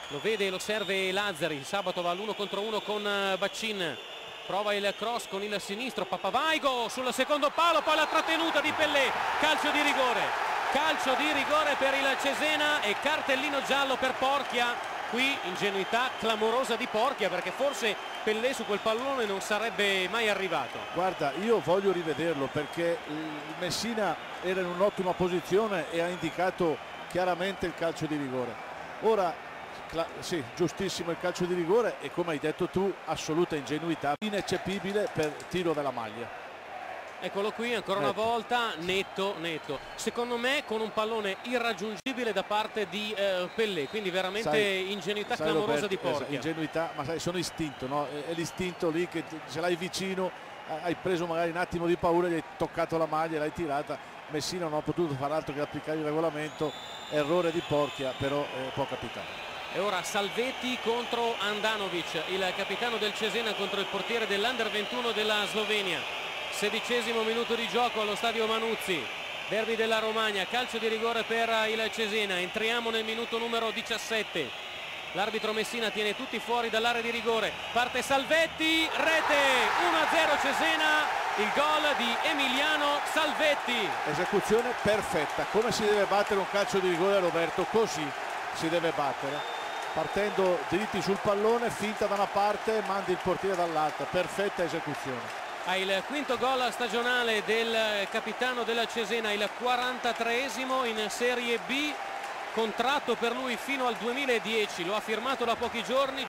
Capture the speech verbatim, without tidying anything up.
lo vede e lo serve Lazzari. Sabato va all'uno contro uno con Baccin, prova il cross con il sinistro, Papavaigo sul secondo palo, poi la trattenuta di Pellè, calcio di rigore, calcio di rigore per il Cesena e cartellino giallo per Porchia. Qui ingenuità clamorosa di Porchia, perché forse Pellè su quel pallone non sarebbe mai arrivato. Guarda, io voglio rivederlo perché il Messina era in un'ottima posizione e ha indicato chiaramente il calcio di rigore. Ora sì, giustissimo il calcio di rigore e, come hai detto tu, assoluta ingenuità, ineccepibile per tiro della maglia. Eccolo qui ancora una volta, netto, netto. Secondo me con un pallone irraggiungibile da parte di eh, Pellè, quindi veramente sai, ingenuità sai clamorosa Roberto, di Porchia. Esatto, ingenuità, ma sai, sono istinto, no? È, è l'istinto lì che ce l'hai vicino, hai preso magari un attimo di paura, gli hai toccato la maglia, l'hai tirata. Messina non ha potuto far altro che applicare il regolamento, errore di Porchia, però eh, può capitare. E ora Salvetti contro Andanovic, il capitano del Cesena contro il portiere dell'Under ventuno della Slovenia. Sedicesimo minuto di gioco allo stadio Manuzzi, derby della Romagna, calcio di rigore per il Cesena. Entriamo nel minuto numero diciassette. L'arbitro Messina tiene tutti fuori dall'area di rigore, parte Salvetti, rete, uno a zero Cesena, il gol di Emiliano Salvetti. Esecuzione perfetta, come si deve battere un calcio di rigore, Roberto, così si deve battere, partendo dritti sul pallone, finta da una parte, mandi il portiere dall'altra, perfetta esecuzione. Ha il quinto gol stagionale del capitano della Cesena, il quarantatreesimo in Serie B, contratto per lui fino al duemiladieci, lo ha firmato da pochi giorni.